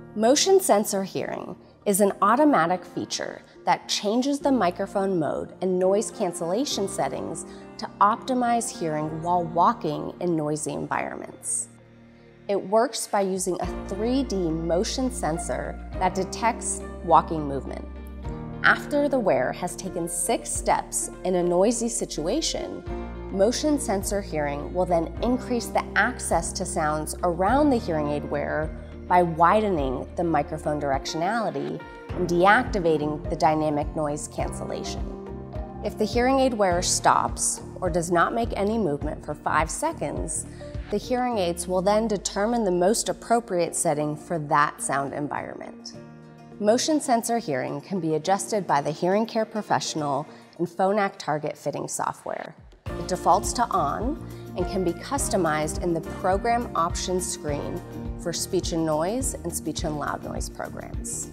Motion sensor hearing is an automatic feature that changes the microphone mode and noise cancellation settings to optimize hearing while walking in noisy environments. It works by using a 3D motion sensor that detects walking movement. After the wearer has taken 6 steps in a noisy situation, motion sensor hearing will then increase the access to sounds around the hearing aid wearer by widening the microphone directionality and deactivating the dynamic noise cancellation. If the hearing aid wearer stops or does not make any movement for 5 seconds, the hearing aids will then determine the most appropriate setting for that sound environment. Motion sensor hearing can be adjusted by the hearing care professional in Phonak target fitting software. It defaults to on and can be customized in the Program Options screen for speech and noise and speech and loud noise programs.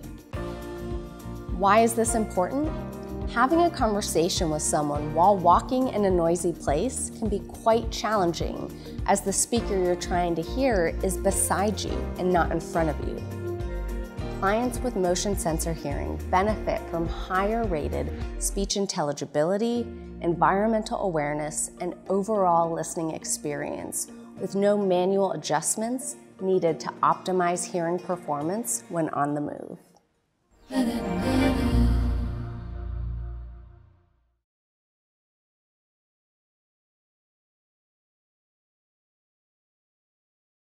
Why is this important? Having a conversation with someone while walking in a noisy place can be quite challenging, as the speaker you're trying to hear is beside you and not in front of you. Clients with motion sensor hearing benefit from higher rated speech intelligibility, environmental awareness, and overall listening experience with no manual adjustments needed to optimize hearing performance when on the move.